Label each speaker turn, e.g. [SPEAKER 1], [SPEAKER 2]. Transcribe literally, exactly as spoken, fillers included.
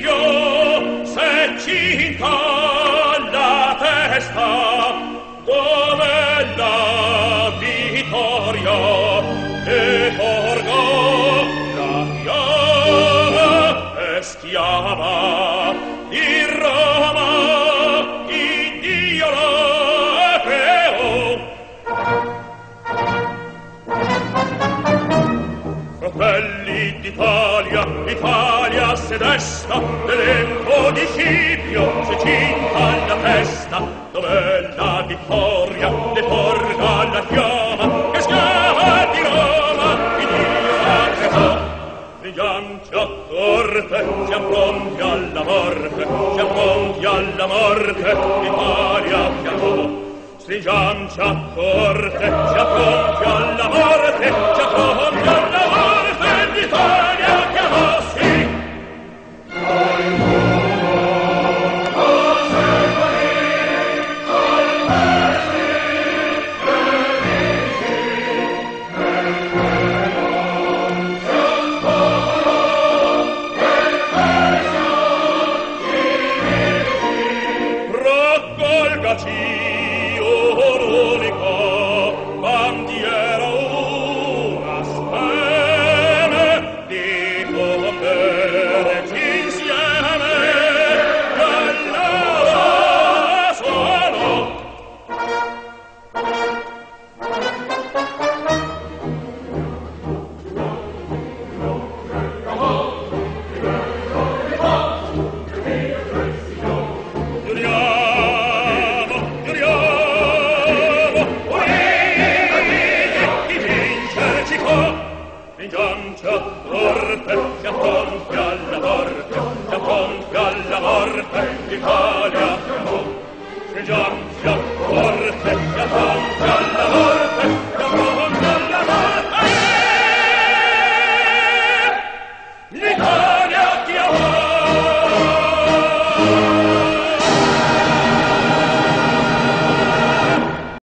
[SPEAKER 1] figlio se cinta la testa dove la vittoria che porgo la fiamma e schiava di Roma in Dio la creò. Fratelli d'Italia, Italia se desta dell'elenco di Scipio se cinta la testa dove la vittoria deporga la fiamma che schiava di Roma in Dio la creò. Stringiamoci a corte, siamo pronti alla morte, siamo pronti alla morte, l'Italia chiamò. Stringiamoci a corte, siamo pronti alla morte, siamo pronti alla morte, l'Italia chiamò, sì. Stringiamoci